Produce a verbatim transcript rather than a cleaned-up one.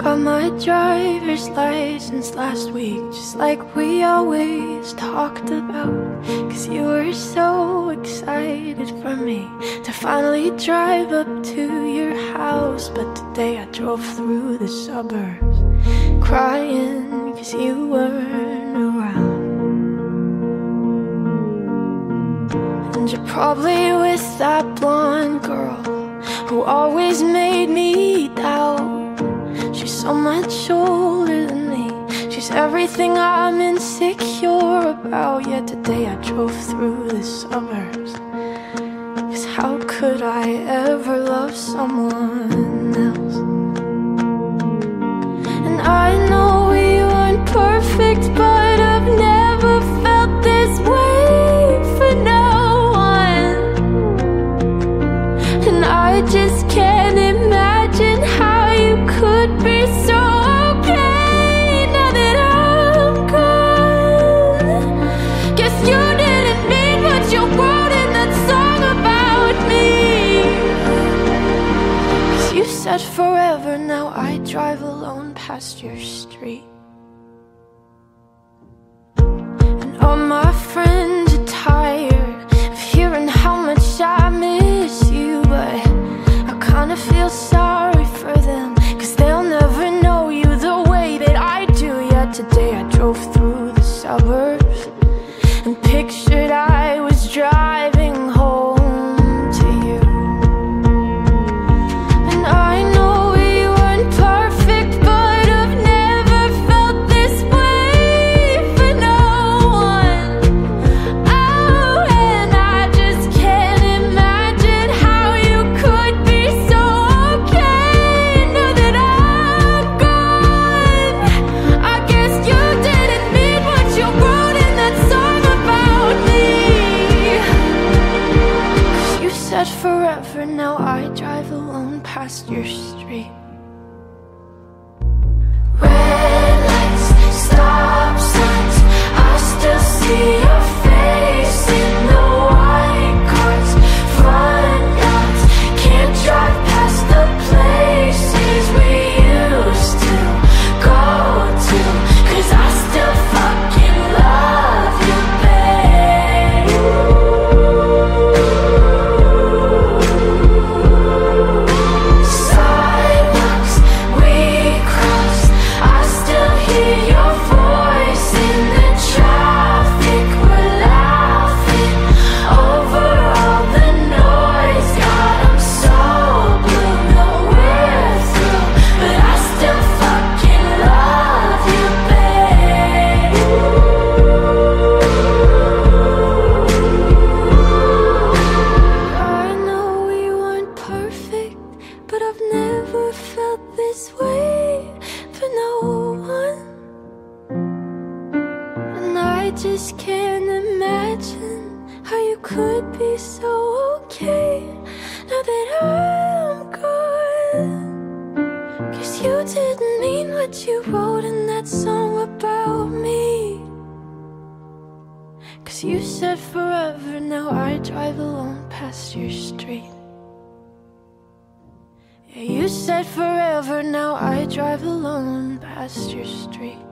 Got my driver's license last week, just like we always talked about. Cause you were so excited for me to finally drive up to your house. But today I drove through the suburbs crying cause you weren't around. And you're probably with that blonde girl who always made me doubt. She's so much older than me, she's everything I'm insecure about. Yet today I drove through the suburbs, cause how could I ever love someone else? And I know we weren't perfect, but I've never felt this way for no one. And I just can't imagine how you could be so okay now that I'm gone. Guess you didn't mean what you wrote in that song about me. Cause you said forever, now I drive alone past your street. And all my friends are tired of hearing how much I miss you, but I kinda feel sorry for them, cause they'll never know you the way that I do. Yet today I drove through the suburbs and pictured I was driving home to you. And I know we weren't perfect, but I've never felt this way for no one. Oh, and I just can't imagine how you could be so okay now that I'm gone. I guess you didn't mean what you wrote in that song about me. Cause you said forever, now I drive alone past your street. Red lights, stop signs, I still see your face in the white cars, front yards. Can't drive past the places we used to go to, cause I still fucking love you, babe. Sidewalks we crossed, I still hear your voice in the traffic. We're laughing over all the noise. God, I'm so blue, no we're through, but I still fucking love you, babe. I know we weren't perfect, but I've never felt this way for no one. And I just can't imagine how you could be so okay now that I'm gone. Cause you didn't mean what you wrote in that song about me. Cause you said forever, now I drive alone past your street. Yeah, you said forever, now I drive alone past your street.